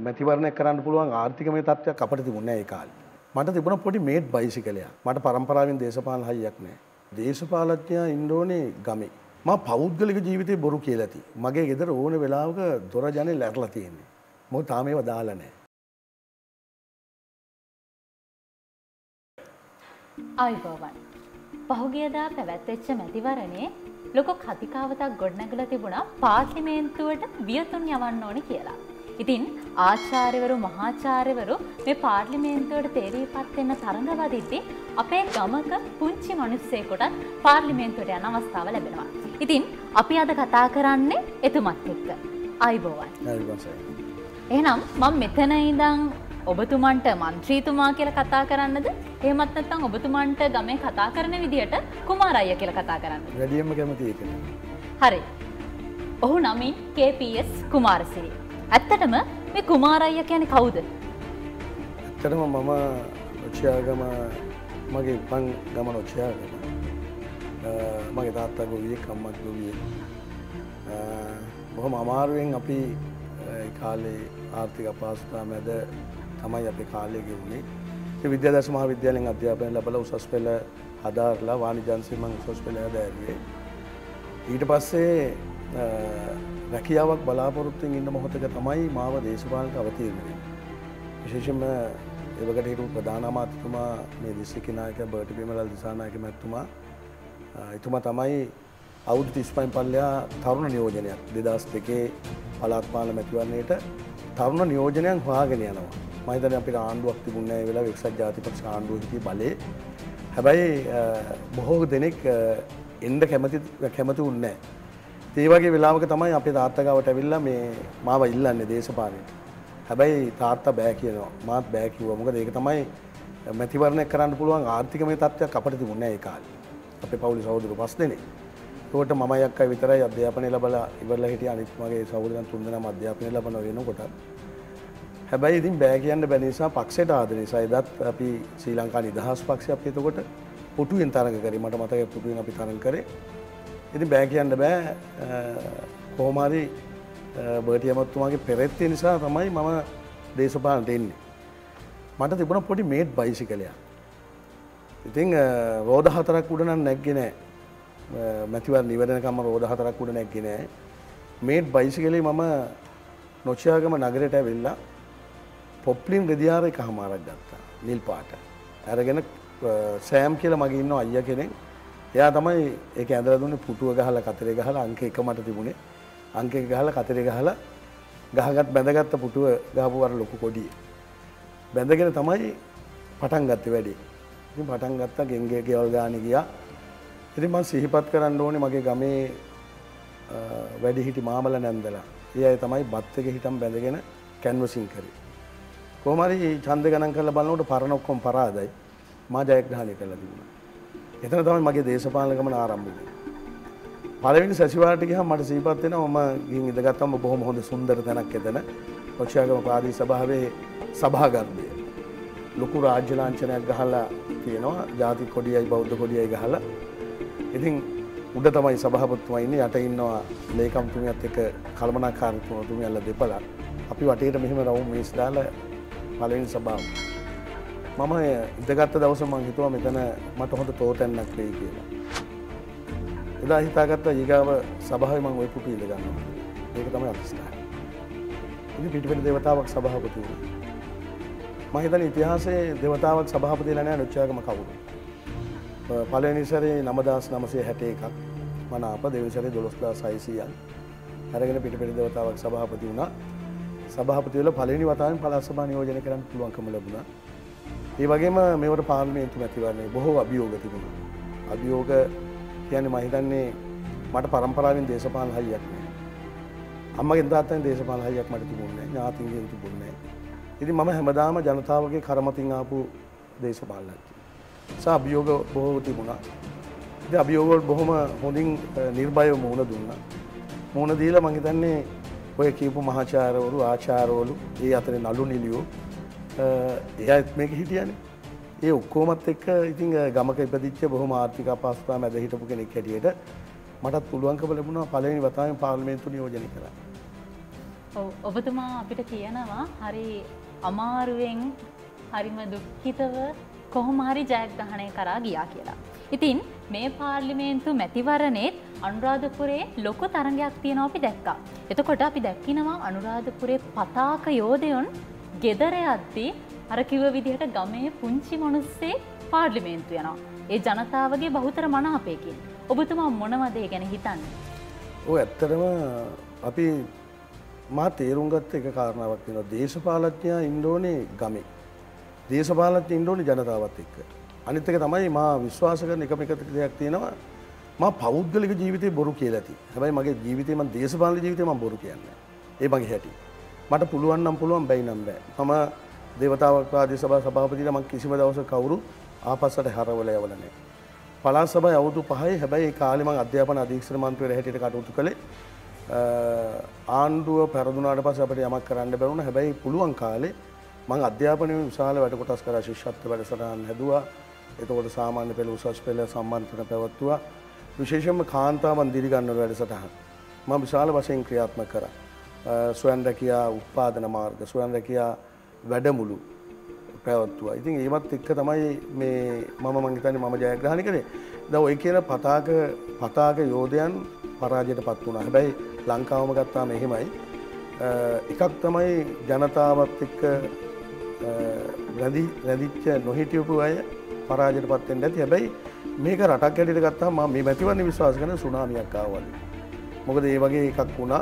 මැතිවරණය කරන්න පුළුවන් ආර්ථිකමය තත්ත්වයක් අපිට තිබුණේ නැහැ ඒ කාලේ. මට තිබුණ පොඩි මේට් බයිසිකලයක්. මට පරම්පරාවෙන් දේශපාලන හයියක් නැහැ. දේශපාලඥයා ඉන්න ඕනේ ගමේ. මම පෞද්ගලික ජීවිතේ බොරු කියලා ඇති. මගේ ගෙදර ඕන වෙලාවක දොර ජනෙල් ඇරලා තියෙන්නේ. මොකද තාම ඒවා දාලා නැහැ. ආයිබෝවන්. පහුගියදා පැවැත්වෙච්ච මැතිවරණේ ලොකු කතිකාවතක් ගොඩනැගලා තිබුණා පාර්ලිමේන්තුවට වියතුන් යවන්න ඕනේ කියලා. ඉතින් ආචාර්යවරු මහාචාර්යවරු මේ පාර්ලිමේන්තුවට තේරීපත් වෙන්න තරඟ වදිද්දී අපේ ගමක පුංචි මිනිස්සෙකුට පාර්ලිමේන්තුවට යන අවස්ථාව ලැබෙනවා. ඉතින් අපි අද කතා කරන්නේ එතුමත් එක්ක. ආයිබෝවන්. එහෙනම් මම මෙතන ඉඳන් ඔබතුමන්ට മന്ത്രിතුමා කියලා කතා කරන්නද? එහෙමත් නැත්නම් ඔබතුමන්ට ගමේ කතා කරන විදියට කුමාර අයියා කියලා කතා කරන්නද? වැඩියෙන්ම කැමති ඒක. හරි. ඔහු නමින් KPS කුමාරසිරි. ඇත්තටම මේ කුමාර අයියා කියන්නේ කවුද? ඇත්තටම මම ඔච්චාගම මගේ පන් ගමන ඔච්චාගම. මගේ තාත්තා ගොවියෙක් අම්මත් ගොවියෙක්. බොහොම අමාරුවෙන් අපි ඒ කාලේ ආර්ථික අපහසුතාව මැද තමයි අපේ කාලය ගෙවුනේ. ඒ විද්‍යාදර්ශ මහාවිද්‍යාලයෙන් අධ්‍යාපනය ලැබලා උසස් පෙළ හදාarලා වාණිජ්‍ය අංශයෙන් මම උසස් පෙළ හදාගියේ. ඊට පස්සේ රැකියාවක් බලාපොරොත්තුෙන් ඉන්න මොහොතක තමයි මාව දේශපාලනට අවතීර්ණ වෙන්නේ. විශේෂයෙන්ම එවකට හිටපු ප්‍රධාන අමාත්‍යතුමා මේ දිස්ත්‍රික්ක නායක බර්ටි බිමලල් දිසානායක මැතිතුමා එතුමා තමයි අවුරුදු 35 පල්ලෙහා තරුණ නියෝජනයක් 2002 පළාත් පාලන මැතිවරණයට තරුණ නියෝජනයක් හොයාගෙන යනවා. මම හිතන්නේ අපිට ආණ්ඩුවක් තිබුණේ නැහැ ඒ වෙලාවේ එක්සත් ජාතිපක්ෂ ආණ්ඩුව හිටියේ බලේ. හැබැයි බොහෝ දෙනෙක් එන්න කැමති වුණේ නැහැ. ඒ වගේ වෙලාවක තමයි අපේ තාත්තා ගාවට ඇවිල්ලා මේ මාව ඉල්ලන්නේ දේශපාලනයට. හැබැයි තාත්තා බෑ කියනවා. මාත් බෑ කිව්වා. මොකද ඒක තමයි මැතිවරණයක් කරන්න පුළුවන් ආර්ථිකමය තත්ත්වයක් අපිට තිබුණේ නැහැ ඒ කාලේ. අපේ පවුලේ සහෝදරයෝ 5 දෙනෙක්. ඒකට මමයි අක්කයි විතරයි අධ්‍යාපනය ලැබලා ඉවරලා හිටිය අනිත් මගේ සහෝදරයන් 3 දෙනාම අධ්‍යාපනය ලැබන වෙනකොට. හැබැයි ඉතින් බෑ කියන්න බැරි නිසා පක්ෂයට ආදරේ නිසා එදත් අපි ශ්‍රී ලංකා නිදහස් පක්ෂය අපි එතකොට පුටුවෙන් තරඟ කරේ. මට මතකයි පුටුවෙන් අපි තරඟ කරේ. ඉතින් බෑ කියන්න බෑ කොහොම හරි බර්ටි අමතුමාගේ පෙරෙත්තේ නිසා තමයි මම දේශපාලනට එන්නේ. මට තිබුණ පොඩි මේට් බයිසිකලයක්. ඉතින් රෝද 4ක් උඩ නම් නැග්ගේ නෑ. මැතිවරණ ඉවරනකම් රෝද 4ක් උඩ නැග්ගේ නෑ. මේට් බයිසිකලේ මම නොචියාගම නගරයට ඇවිල්ලා පොප්ලින් රෙදියාර එකමාරක් ගත්තා. නිල් පාට. අරගෙන සෑම් කියලා මගේ ඉන්න අයියා කෙනෙක්. එයා තමයි ඒක ඇඳලා දුන්නේ පුටුව ගහලා කතරේ ගහලා අංක 1 මට තිබුණේ. අංක 1 ගහලා කතරේ ගහලා ගහගත් බැඳගත්ත පුටුව ගහපු වර ලොකු කොඩිය. බැඳගෙන තමයි පටන් ගත්තේ වැඩේ. ඉතින් පටන් ගත්තා ගෙන්ගේ ගෙවල් ගානේ ගියා. ඉතින් මම සිහිපත් කරන්න ඕනේ මගේ ගමේ වැඩි හිටි මාමල නැන්දලා. ඒ අය තමයි බත් එක හිටම් බැඳගෙන කැන්වසින් කරේ. කොහොම හරි ඡන්ද ගණන් කරලා බලනකොට පරණ ඔක්කොම පරාදයි. මා ජයග්‍රහණය කළා තිබුණා. එතන තමයි මගේ දේශපාලන ගමන ආරම්භ වුනේ. පළවෙනි සැසිවාරයට ගියාම මට සිහිපත් වෙනවා මම ගිහින් ඉඳගත්තම බොහොම හොඳ සුන්දර තැනක් එතන. ඔච්චාගම ප්‍රාදේශීය සභාවේ සභාගර්භය. ලොකු රාජ්‍ය ලාංඡනයක් ගහලා තියෙනවා. ජාතික කොඩියයි බෞද්ධ කොඩියයි ගහලා. ඉතින් උඩ තමයි සභාපතිතුමා ඉන්නේ යට ඉන්නවා ලේකම්තුමියත් එක්ක කළමනාකාරීතුමියලා දෙපළක්. අපි වටේට මෙහෙම රවුම් මේස් දාලා පළවෙනි සභාව. මම ඉඳගත්ත දවස මම හිතුවා මෙතන මට හොඳ තෝතැන්නක් වෙයි කියලා. එදා හිතාගත්තා ඊගාව සභාවේ මම ওই පුටු ඉඳ ගන්නවා. ඒක තමයි අතිස්ථානය. ඉතින් පිටිපෙළ දේවතාවක් සභාපති වුණා. මම හිතන්නේ ඉතිහාසයේ දේවතාවක් සභාපතිලා නැහැ නොච්චාගම කවුරු. පළවෙනි සැරේ 9961ක් මනාප දෙවෙනි සැරේ 12600ක් අරගෙන පිටිපෙළ දේවතාවක් සභාපති වුණා. සභාපති වෙලා පළවෙනි වතාවෙන් පළාත් සභා නියෝජනය කරන්න පුළුවන්කම ලැබුණා. ඒ වගේම මේවට පාර්ලිමේන්තු මැතිවරණේ බොහෝ අභියෝග තිබුණා. අභියෝග කියන්නේ මම හිතන්නේ මට පරම්පරාවෙන් දේශපාලන හයියක් නෑ. අම්මගෙන් තාත්තගෙන් දේශපාලන හයියක් මට තිබුණේ නෑ. ඥාතින්ගෙන් තිබුණේ නෑ. ඉතින් මම හැමදාම ජනතාවගේ කරමතින් ආපු දේශපාලනඥයෙක්. අභියෝග බොහෝ තිබුණා. ඉතින් අභියෝග වල බොහොම හොඳින් නිර්භයව මුහුණ දුන්නා. මුහුණ දීලා මම හිතන්නේ ඔය කියපු මහාචාර්යවරු ආචාර්යවරු ඒ අතරේ නළු නිලියෝ එයාත් මේක හිටියනේ. ඒ ඔක්කොමත් එක්ක ඉතින් ගමක ඉපදිච්ච බොහොම ආර්ථික අපහසුතාව මැද හිටපු කෙනෙක් හැටියට මටත් පුළුවන්කම ලැබුණා පළවෙනි වතාවෙන් පාර්ලිමේන්තු නියෝජනය කරන්න. ඔව් ඔබතුමා අපිට කියනවා හරි අමාරුවෙන් හරිම දුක්ඛිතව කොහොම හරි ජයග්‍රහණය කරා ගියා කියලා. ඉතින් මේ පාර්ලිමේන්තු මැතිවරණෙත් අනුරාධපුරේ ලොකු තරඟයක් තියෙනවා අපි දැක්කා. එතකොට අපි දැක්කිනවා අනුරාධපුරේ පතාක යෝධයන් ගෙදර යද්දී අර කිව්ව විදිහට ගමේ පුංචි මිනිස්සේ පාර්ලිමේන්තු යනවා. ඒ ජනතාවගේ බහුතර මනාපයකින්. ඔබතුමා මොනවද ඒ ගැන හිතන්නේ? ඔය ඇත්තටම අපි මා තේරුම් ගත්ත එක කාරණාවක් තියෙනවා. දේශපාලඥයා ඉන්න ඕනේ ගමේ. දේශපාලඥයා ඉන්න ඕනේ ජනතාවත් එක්ක. අනිත් එක තමයි මා විශ්වාස කරන එකම එක දෙයක් තියෙනවා. මා පෞද්ගලික ජීවිතේ බොරු කියලා ඇති. හැබැයි මගේ ජීවිතේ මම දේශපාලන ජීවිතේ මම බොරු කියන්නේ නැහැ. ඒ මගේ හැටි. මට පුළුවන් නම් පුළුවන් බැයි නම් බෑ. මම දේවතාවක් රාජ්‍ය සභා සභාපතිලා මම කිසිම දවසක කවුරු ආපස්සට හරවල යවල නැහැ. පළාත් සභාවේ අවුරුදු 5යි හැබැයි ඒ කාලේ මම අධ්‍යාපන අධීක්ෂක මන්ත්‍රීවරයා හැටියට කටයුතු කළේ. ආණ්ඩුව පෙරදුනාට පස්සේ අපිට යමක් කරන්න බැරුණා. හැබැයි පුළුවන් කාලේ මම අධ්‍යාපනයේ විශාල වැඩ කොටස් කරා ශිෂ්‍යත්ව වැඩසටහන් හැදුවා. එතකොට සාමාන්‍ය පෙළ උසස් පෙළ සම්මානිතන පැවැත්තුවා. විශේෂයෙන්ම කාන්තාවන් දිරිගන්න වැඩසටහන් මම විශාල වශයෙන් ක්‍රියාත්මක කරා. ස්වයං රැකියා උත්පාදන මාර්ග ස්වයං රැකියා වැඩමුළු පැවැත්තුවා. ඉතින් ඒවත් එක්ක තමයි මේ මම හිතන්නේ මම ජයග්‍රහණය කළේ. දැන් ඔය කියන පතාක යෝධයන් පරාජයටපත් වුණා. හැබැයි ලංකාවම ගත්තාම එහෙමයි. එකක් තමයි ජනතාවත් එක්ක රැඳිච්ච නොහිටියපු අය පරාජයටපත් වෙන්න ඇති. හැබැයි මේක රටක් හැටියට ගත්තාම මම මේ මැතිවරණ විශ්වාස කරන සුනාමියක් ආවා. මොකද ඒ වගේ එකක් වුණා.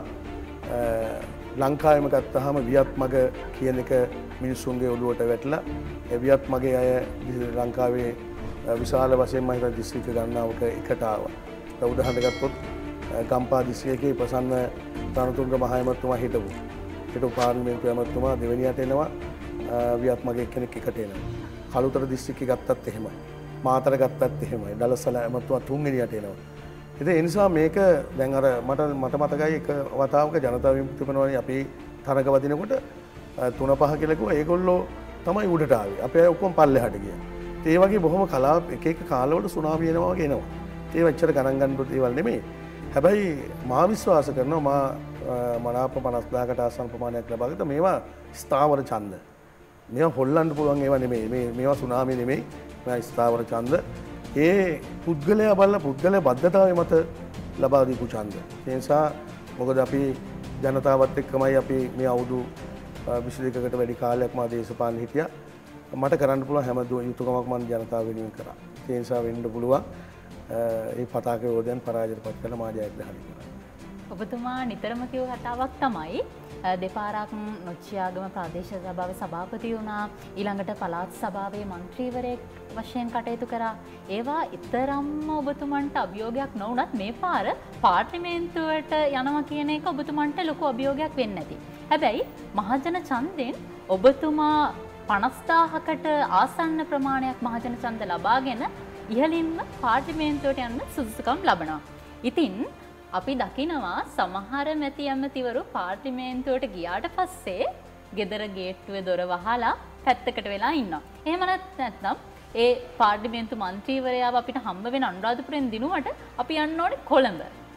ලංකාවෙම ගත්තාම වියත් මග කියන එක මිනිස්සුන්ගේ ඔළුවට වැටලා ඒ වියත් මගේ අය ලංකාවේ විශාල වශයෙන් මම හිතා දිස්ත්‍රික්ක ගණනාවක එකට ආවා. දැන් උදාහරණයක් ගත්තොත් ගම්පා දිස්ත්‍රික්කයේ ප්‍රසන්න තනතුංග මහ ඇමතුමා හිටපු පාර්ලිමේන්තු ඇමතුමා දෙවෙනියට එනවා. වියත් මගේ කෙනෙක් එකට එනවා. කළුතර දිස්ත්‍රික්කය ගත්තත් එහෙමයි. මාතර ගත්තත් එහෙමයි. දලසල ඇමතුමා තුන්වෙනියට එනවා. ඉතින් ඒ නිසා මේක දැන් අර මට මතකයි එක වතාවක ජනතා විමුක්ති පෙරමුණේ අපි තරඟ වදිනකොට 3-5 කියලා කිව්වා. ඒගොල්ලෝ තමයි උඩට ආවේ. අපේ අය ඔක්කොම පල්ලෙහාට ගියා. ඒ වගේ බොහොම එක කාලවල සුනාමි එනවා වගේ එනවා. ඒ වච්චර ගණන් ගන්න දේවල් නෙමෙයි. හැබැයි මා විශ්වාස කරනවා මා මනාප 50000කට ආසන්න ප්‍රමාණයක් ලබාගත්ත මේවා ස්ථාවර ඡන්ද. මේවා හොල්ලන්න පුළුවන් ඒවා නෙමෙයි. මේවා සුනාමි නෙමෙයි. මේවා ස්ථාවර ඡන්ද. ඒ පුද්ගලයා බලලා පුද්ගලයා බද්ධතාවය මත ලබා දීපු ඡන්ද. ඒ නිසා මොකද අපි ජනතාවත් එක්කමයි අපි මේ අවුරුදු 22කට වැඩි කාලයක් මා දේශපාලන හිටියා. මට කරන්න පුළුවන් හැම යුතුයකමක් මම ජනතාව වෙනුවෙන් කරා. ඒ නිසා වෙන්න පුළුවන් ඒ පතාක යෝධයන් පරාජයටපත් කරන මා ජයග්‍රහණය කරා. ඔබතුමා නිතරම කියව කතාවක් තමයි දෙපාරක් නොච්චියාගම ප්‍රාදේශීය සභාවේ සභාපති වුණා, ඊළඟට පළාත් සභාවේ මන්ත්‍රීවරයෙක් වශයෙන් කටයුතු කරා. ඒවා ඊතරම්ම ඔබතුමන්ට අභියෝගයක් නොවුනත් මේ පාර පාර්ලිමේන්තුවට යනවා කියන එක ඔබතුමන්ට ලොකු අභියෝගයක් වෙන්නේ නැති. හැබැයි මහජන ඡන්දෙන් ඔබතුමා 50000කට ආසන්න ප්‍රමාණයක් මහජන ඡන්ද ලබාගෙන ඉහළින්ම පාර්ලිමේන්තුවට යන්න සුදුසුකම් ලබනවා. ඉතින් අපි දකිනවා සමහර මැති ඇමතිවරු පාර්ලිමේන්තුවට ගියාට පස්සේ ගෙදර ගේට්ටුවේ දොර වහලා පැත්තකට වෙලා ඉන්නවා. එහෙම නැත්නම් ඒ පාර්ලිමේන්තු මන්ත්‍රීවරයාව අපිට හම්බ වෙන අනුරාධපුරෙන් දිනුවට අපි යන්න ඕනේ කොළඹ.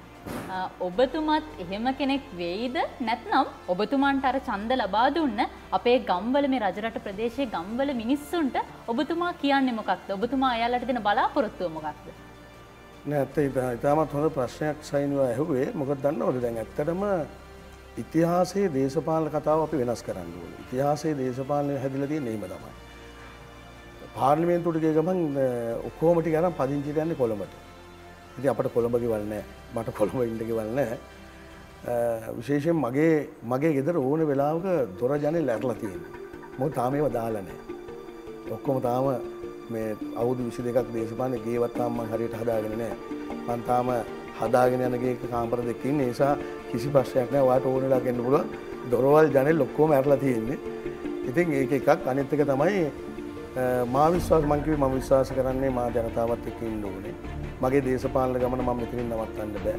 ඔබතුමත් එහෙම කෙනෙක් වෙයිද? නැත්නම් ඔබතුමන්ට අර ඡන්ද ලබා දුන්න අපේ ගම්වල මේ රජරට ප්‍රදේශයේ ගම්වල මිනිස්සුන්ට ඔබතුමා කියන්නේ මොකක්ද? ඔබතුමා එයාලට දෙන බලාපොරොත්තුව මොකක්ද? නෑ ඉතාමත් හොඳ ප්‍රශ්නයක් සයින්ව ඇහුවේ. මොකද දන්නවද දැන් ඇත්තටම ඉතිහාසයේ දේශපාලන කතාව අපි වෙනස් කරන්න ඕනේ. ඉතිහාසයේ දේශපාලනය හැදිලා තියෙන්නේ එහෙම තමයි. පාර්ලිමේන්තුවට ගිය ගමන් ඔක්කොම ටික අරන් පදිංචිට යන්නේ කොළඹට. ඉතින් අපිට කොළඹ ගෙවල් නෑ. මට කොළඹ ඉන්න ගෙවල් නෑ. විශේෂයෙන් මගේ ගෙදර ඕන වෙලාවක දොර ජනෙල් ඇරලා තියෙනවා. මොකද තාම ඒවා දාලා නෑ. ඔක්කොම තාම මේ අවුරුදු 22ක් දේශපාලනේ ගේවත් තාම මම හරියට හදාගෙන නැහැ. මම තාම හදාගෙන යන ගේක කාමර දෙකක ඉන්නේ. ඒ නිසා කිසි ප්‍රශ්නයක් නැහැ. ඔයාලට ඕන වෙලාවක එන්න පුළුවන්. දොරවල් ජනෙල් ඔක්කොම ඇරලා තියෙන්නේ. ඉතින් ඒක එකක්. අනිත් එක තමයි මා විශ්වාස කරන්නේ මා ජනතාවත් එක්ක ඉන්න ඕනේ. මගේ දේශපාලන ගමන මම මෙතනින් නවත්තන්න බෑ.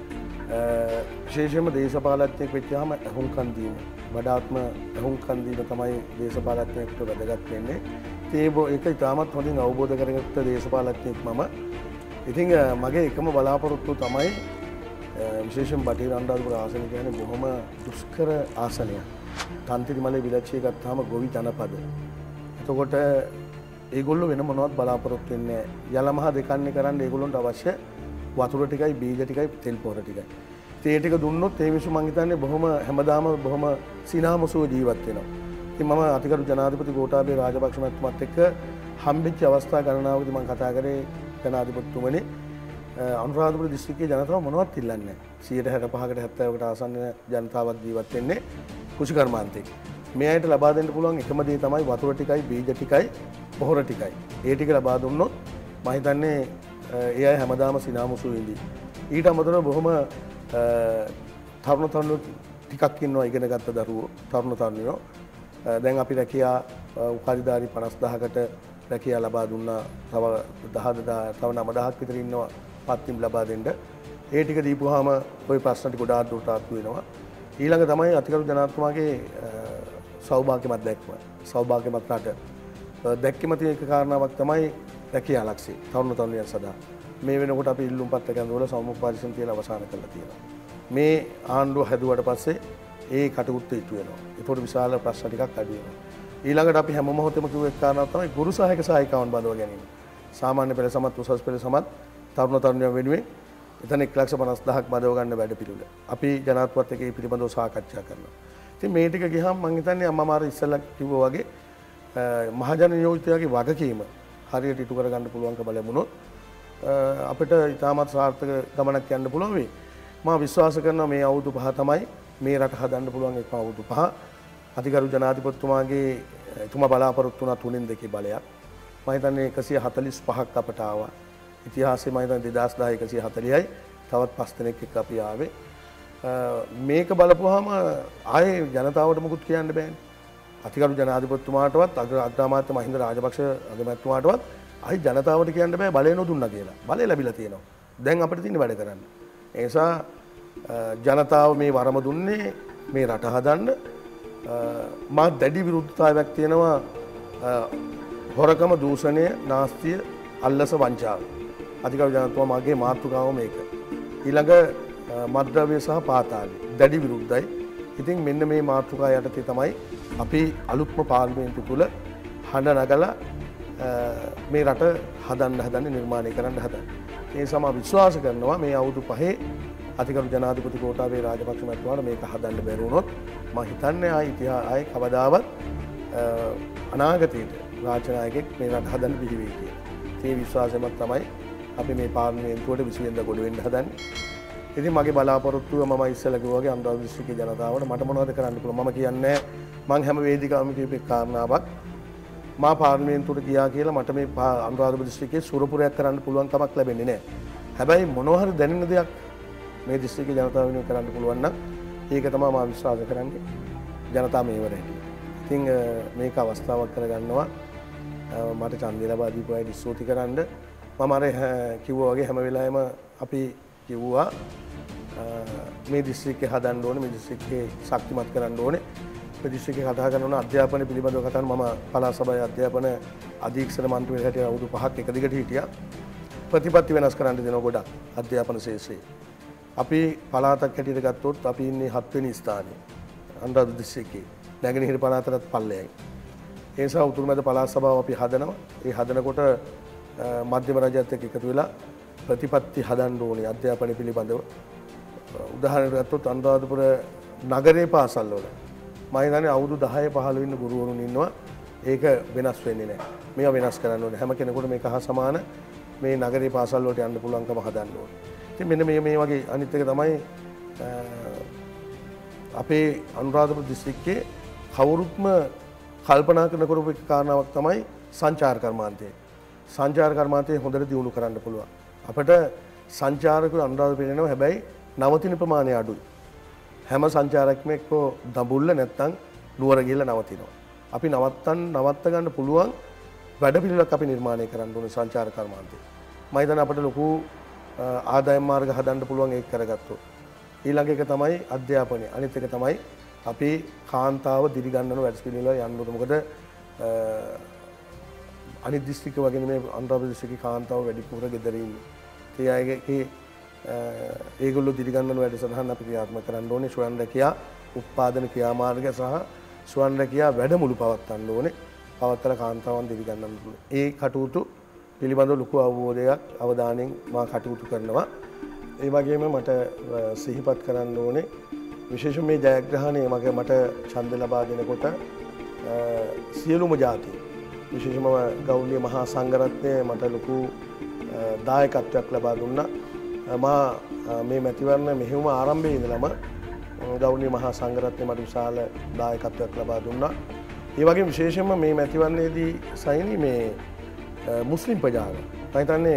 විශේෂයෙන්ම දේශපාලඥයෙක් වෙච්චාම අහුම්කන් දීම. වඩාත්ම අහුම්කන් දීම තමයි දේශපාලඥයෙක්ට වැදගත් වෙන්නේ. ඒක ඉතාමත් හොඳින් අවබෝධ කරගත්ත දේශපාලඥයෙක් මම. ඉතින් මගේ එකම බලාපොරොත්තුව තමයි විශේෂයෙන් බටහිර අනුරාධපුර ආසනය කියන්නේ බොහොම දුෂ්කර ආසනයක්. තන්තිරිමලේ විලච්චිය ගත්තාම ගොවි ජනපද. එතකොට ඒගොල්ලෝ වෙන මොනවත් බලාපොරොත්තු වෙන්නේ නැහැ. යලමහ දෙකන්නේ කරන්න ඒගොල්ලන්ට අවශ්‍ය වතුර ටිකයි බීජ ටිකයි තෙල් පොර ටිකයි. ඒ ටික දුන්නොත් ඒ මිනිස්සු මං හිතන්නේ බොහොම හැමදාම බොහොම සිනාමසුව ජීවත් වෙනවා. ඉතින් මම අතිගරු ජනාධිපති ගෝඨාභය රාජපක්ෂ මහත්මයාත් එක්ක හම්බෙච්ච අවස්ථා ගණනාවකදී මම කතා කරේ ජනාධිපතිතුමනි අනුරාධපුර දිස්ත්‍රික්කයේ ජනතාව මොනවත් ඉල්ලන්නේ නැහැ. 65කට 70කට ආසන්න ජනතාවක් ජීවත් වෙන්නේ කෘෂි කර්මාන්තයේ. මේ අයට ලබා දෙන්න පුළුවන් එකම දේ තමයි වතුර ටිකයි බීජ ටිකයි පොහොර ටිකයි. ඒ ටික ලබා දුන්නොත් මම හිතන්නේ ඒ අය හැමදාම සිනාමුසු වෙන්නේ. ඊට අමතරව බොහොම තරුණ තරුණ ටිකක් ඉන්නවා ඉගෙන ගත්ත දරුවෝ තරුණ තරුණියෝ. දැන් අපි රැකියා උපාධිධාරී 50000කට රැකියා ලබා දුන්නා. තව 9000ක් විතර ඉන්නවා පත්තිම් ලබා දෙන්න. ඒ ටික දීපුවාම ওই ප්‍රශ්න ටික ගොඩාක් දුරට ආත්තු වෙනවා. ඊළඟ තමයි අතිගරු ජනාධිපතිතුමාගේ සෞභාග්‍යමත් දැක්ම. සෞභාග්‍යමත් රට. දැක්කම තියෙන එක කාරණාවක් තමයි රැකියා ලක්ෂ්‍ය. තරුණ තරුණියන් සදා. මේ වෙනකොට අපි ඉල්ලුම් පත්‍ර ගැඳවල සමුප පරිශ්‍රම තියලා අවසන් කරලා තියෙනවා. මේ ආණ්ඩුව හැදුවට පස්සේ ඒ කටයුත්ත ඉටු වෙනවා. ඒතකොට විශාල ප්‍රශ්න ටිකක් අඩු වෙනවා. ඊළඟට අපි හැම මොහොතෙම කිව්ව එක් කාරණාවක් තමයි ගුරු සහායක සහායිකාවන් බඳව ගැනීම. සාමාන්‍ය පෙළ සමත් උසස් පෙළ සමත් තරුණ තරුණියන් වෙනුවෙන් එතන 1,50,000ක් බඳව ගන්න වැඩ පිළිවෙල. අපි ජනාධිපතිත් එක්ක මේ පිළිබඳව සාකච්ඡා කරනවා. ඉතින් මේ ටික ගියහම මම හිතන්නේ අම්මා මාර ඉස්සෙල්ලා කිව්වා වගේ මහජන නියෝජිතයාගේ වගකීම හරියට ඉටු කරගන්න පුළුවන්කම ලැබුණොත් අපිට ඉතාමත් සාර්ථක ගමනක් යන්න පුළුවන් වෙයි. මම විශ්වාස කරනවා මේ අවුරුදු 5 තමයි මේ රට හදන්න පුළුවන් එක අවුරුදු 5. අතිගරු ජනාධිපතිතුමාගේ එතුමා බලාපොරොත්තු වුණා 3-2 බලයක්. මම හිතන්නේ 145ක් අපට ආවා. ඉතිහාසයේ මම හිතන්නේ 2010 140යි. තවත් 5 දෙනෙක් එක්ක අපි ආවේ. මේක බලපුවාම ආයේ ජනතාවට මුකුත් කියන්න බෑනේ. අතිගරු ජනාධිපතිතුමාටවත් අග්‍රාමාත්‍ය මහින්ද රාජපක්ෂ අගමැතිතුමාටවත් ආයි ජනතාවට කියන්න බෑ බලය නොදුන්නා කියලා. බලය ලැබිලා තියෙනවා. දැන් අපිට තියෙන වැඩ කරන්න. ඒ නිසා ජනතාව මේ වරම දුන්නේ මේ රට හදන්න. මා දැඩි විරුද්ධතාවයක් තියෙනවා හොරකම දූෂණය නාස්තිය අල්ලස වංචාව. අතිගරු ජනතාව මාගේ මාතෘකාව මේක. ඊළඟ මද්ද්‍රව්‍ය සහ පාතාලය දැඩි විරුද්ධයි. ඉතින් මෙන්න මේ මාතෘකාව යටතේ තමයි අපි අලුත්ම පාර්ලිමේන්තුව තුල හඬ නගලා මේ රට හදන්න නිර්මාණය කරන්න හදන්න. ඒ නිසා මම විශ්වාස කරනවා මේ අවුරුදු 5 අතිගරු ජනාධිපති ගෝඨාභය රාජපක්ෂ මහත්මයාට මේක හදන්න බැරි වුණොත් මම හිතන්නේ ආයි කවදාවත් අනාගතයේදී රාජ්‍ය නායකයෙක් මේ රට හදන්න බිහි වෙයි කියලා. ඒ විශ්වාසයම තමයි අපි මේ පාර්ලිමේන්තුවට 20 වෙනිදා ගොඩ වෙන්න හදන්නේ. ඉතින් මගේ බලාපොරොත්තුව මම ඉස්සෙල්ලා කිව්වා වගේ අනුරාධපුර දිස්ත්‍රික්කයේ ජනතාවට මට මොනවද කරන්න පුළුවන් මම කියන්නේ මම හැම වේදිකාවම කියපු කාරණාවක් මා පාර්ලිමේන්තුවට ගියා කියලා මට මේ අනුරාධපුර දිස්ත්‍රික්කයේ සුරපුරයක් කරන්න පුළුවන් කමක් ලැබෙන්නේ නැහැ. හැබැයි මොනවා හරි දැනෙන දෙයක් මේ දිස්ත්‍රික්කයේ ජනතාව වෙනුවෙන් කරන්න පුළුවන් නම් ඒක තමයි මම විශ්වාස කරන්නේ ජනතාව මේවර හැටි. ඉතින් මේක අවස්ථාවක් කරගන්නවා මට ඡන්දය ලබා දීපු අය ස්තුති කරන්න. මම අර කිව්වා වගේ හැම වෙලාවෙම අපි කිව්වා මේ දිස්ත්‍රික්කය හදන්න ඕනේ මේ දිස්ත්‍රික්කය ශක්තිමත් කරන්න ඕනේ මේ දිස්ත්‍රික්කය කතා කරන අධ්‍යාපන පිළිබඳව කතා කරන මම පළාත් සභාවේ අධ්‍යාපන අධීක්ෂක මණ්ඩලයේ හැටියට අවුරුදු 5ක් එක දිගට හිටියා ප්‍රතිපත්ති වෙනස් කරන්න දෙනවා ගොඩක් අධ්‍යාපන ශාස්ත්‍රයේ අපි පළාතක් හැටියට ගත්තොත් අපි ඉන්නේ 7 වෙනි ස්ථානයේ අනුරාධපුර දිස්ත්‍රික්කයේ නැගෙනහිර පළාතට පල්ලෙයයි ඒ නිසා උතුරු මැද පළාත් සභාව අපි හදනවා ඒ හදනකොට මධ්‍යම රජයත් එක්ක එකතු වෙලා ප්‍රතිපත්ති හදන්න ඕනේ අධ්‍යාපන පිළිබඳව උදාහරණයක් ගත්තොත් අනුරාධපුර නගරේ පාසල් වල මම හිතන්නේ අවුරුදු 10 15 ඉන්න ගුරුවරුන් ඉන්නවා ඒක වෙනස් වෙන්නේ නැහැ මේවා වෙනස් කරන්න ඕනේ හැම කෙනෙකුට මේක හා සමාන මේ නගරේ පාසල් වලට යන්න පුළුවන්කම හදන්න ඕනේ ඉතින් මෙන්න මේ වගේ අනිත් එක තමයි අපේ අනුරාධපුර දිස්ත්‍රික්කයේ කවුරුත්ම කල්පනා කරන කරපු එක කාරණාවක් තමයි සංචාර කර්මාන්තය සංචාර කර්මාන්තය හොඳට දියුණු කරන්න පුළුවන් අපිට සංචාරකයෝ අනුරාධපුරේ එනවා හැබැයි නවතින ප්‍රමාණය අඩුයි. හැම සංචාරකයෙක්ම එක්ක දඹුල්ල නැත්තම් නුවර ගිහලා නවතිනවා. අපි නවත්ත ගන්න පුළුවන් වැඩපිළිවෙලක් අපි නිර්මාණය කරන්න ඕනේ සංචාර කර්මාන්තේ. මම හිතන්නේ අපිට ලොකු ආදායම් මාර්ග හදන්න පුළුවන් ඒක කරගත්තොත්. ඊළඟ එක තමයි අධ්‍යාපනය. අනිත් එක තමයි අපි කාන්තාව දිරි ගන්නන වැඩපිළිවෙල යන්න ඕනේ. මොකද අනිත් දිස්ත්‍රික්ක වගේ නෙමෙයි අනුරාධපුර දිස්ත්‍රික්කේ කාන්තාව වැඩිපුර ගෙදර ඉන්නේ. ඒ අයගේ ඒගොල්ලෝ දිරිගන්වන වැඩසටහන් අපි ක්‍රියාත්මක කරන්න ඕනේ. ස්වයං රැකියා උත්පාදන ක්‍රියාමාර්ග සහ ස්වයං රැකියා වැඩමුළු පවත්වන්න ඕනේ. පවත්තල කාන්තාවන් දිරිගන්නන්න ඕනේ. ඒ කටයුතු පිළිබඳව ලොකු අවබෝධයක් අවධානයෙන් මා කටයුතු කරනවා. ඒ වගේම මට සිහිපත් කරන්න ඕනේ විශේෂයෙන් මේ ජයග්‍රහණය මට ඡන්ද ලබා දෙනකොට සියලුම ජාති විශේෂයෙන්ම ගෞරවනීය මහා සංඝරත්නය මට ලොකු දායකත්වයක් ලබා දුන්නා. මා මේ මැතිවරණ මෙහෙයුම ආරම්භයේ ඉඳලම ගෞරවනීය මහා සංඝරත්නය මට විශාල දායකත්වයක් ලබා දුන්නා. ඒ වගේම විශේෂයෙන්ම මේ මැතිවරණයේදී සයිනි මේ මුස්ලිම් ප්‍රජාව මම හිතන්නේ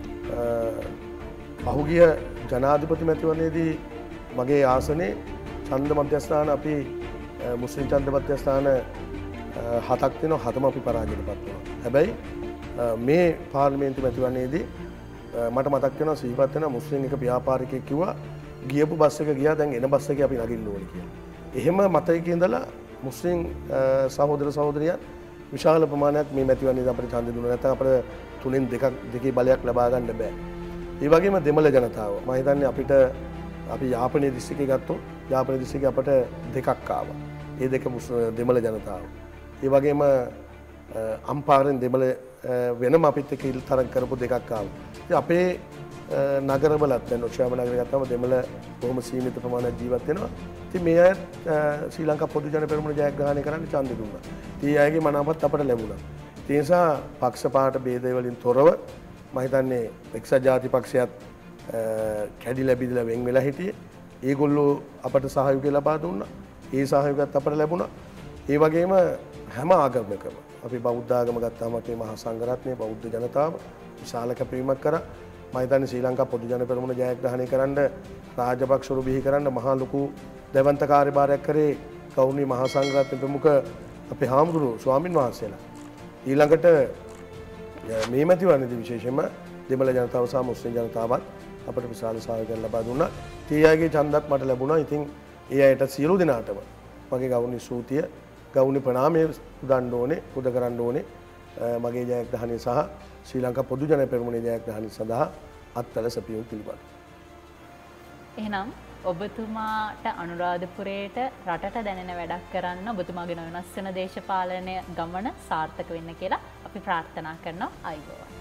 පහුගිය ජනාධිපති මැතිවරණයේදී මගේ ආසනයේ ඡන්ද මධ්‍යස්ථාන අපි මුස්ලිම් ඡන්ද මධ්‍යස්ථාන 7ක් තියෙනවා 7ම අපි පරාජයටපත් වුණා. හැබැයි මේ පාර්ලිමේන්තු මැතිවරණයේදී මට මතක් වෙනවා සිහිපත් වෙනවා මුස්ලිම් එක ව්‍යාපාරිකයෙක් කිව්වා ගියපු බස් එක ගියා දැන් එන බස් එකේ අපි නගින්න ඕනේ කියලා. එහෙම මතයක ඉඳලා මුස්ලිම් සහෝදර සහෝදරියන් විශාල ප්‍රමාණයක් මේ මැතිවරණයේදී අපිට ඡන්ද දුන්නා. නැත්නම් අපිට 3න් දෙකේ බලයක් ලබා ගන්න බෑ. ඒ වගේම දෙමළ ජනතාව මම හිතන්නේ අපිට අපි යාපනයේ දිස්ත්‍රික්කය ගත්තොත් යාපනයේ දිස්ත්‍රික්කය අපට දෙකක් ආවා. ඒ දෙක දෙමළ ජනතාව. ඒ වගේම අම්පාරෙන් දෙමළ වෙනම අපිත් එක්ක තරඟ කරපු දෙකක් ආවා. ඉතින් අපේ නගරවලත් දැන් ඔක්ෂාම නගරය ගත්තම දෙමළ බොහොම සීමිත ප්‍රමාණයක් ජීවත් වෙනවා. ඉතින් මේ අය ශ්‍රී ලංකා පොදු ජන පෙරමුණ ජයග්‍රහණය කරන්න ඡන්දෙ දුන්නා. ඉතින් ඒ අයගේ මනාපත් අපට ලැබුණා. ඒ නිසා පක්ෂපාත ભેද වලින් තොරව මම හිතන්නේ එක්සත් ජාතික පක්ෂයත් කැඩිලා බිඳලා වෙන් වෙලා හිටියේ. ඒගොල්ලෝ අපට සහයෝගය ලබා දුන්නා. ඒ සහයෝගයත් අපට ලැබුණා. ඒ වගේම හැම ආගමකම අපි බෞද්ධ ආගම ගත්තාම අපේ මහා සංඝරත්නය බෞද්ධ ජනතාව විශාල කැපවීමක් කරා. මම හිතන්නේ ශ්‍රී ලංකා පොදු ජන පෙරමුණ ජයග්‍රහණය කරන්න රාජපක්ෂවරු බිහි කරන්න මහා ලොකු දැවන්ත කාර්යභාරයක් කරේ ගෞරවනීය මහා සංඝරත්නය ප්‍රමුඛ අපේ හාමුදුරුවෝ ස්වාමින් වහන්සේලා. ඊළඟට මේ මැතිවරණයේදී විශේෂයෙන්ම දෙමළ ජනතාව සහ මුස්ලිම් ජනතාවත් අපට විශාල සහයෝගයක් ලබා දුන්නා. ඒ අයගේ ඡන්දත් මට ලැබුණා. ඉතින් ඒ අයට සියලු දෙනාටම මගේ ගෞරවනීය ස්තුතිය ගෞරවනීය ප්‍රණාමය පුදන්න ඕනේ, පුද කරන්න ඕනේ. මගේ ජයග්‍රහණය සහ ශ්‍රී ලංකා පොදු ජන පෙරමුණේ ජයග්‍රහණය සඳහා අත්වල සැපයුම් පිළිබඳ. එහෙනම් ඔබතුමාට අනුරාධපුරයට රටට දැනෙන වැඩක් කරන්න ඔබතුමාගේ වෙනස් වෙන දේශපාලන ගමන සාර්ථක වෙන්න කියලා අපි ප්‍රාර්ථනා කරනවා. ආයුබෝවන්.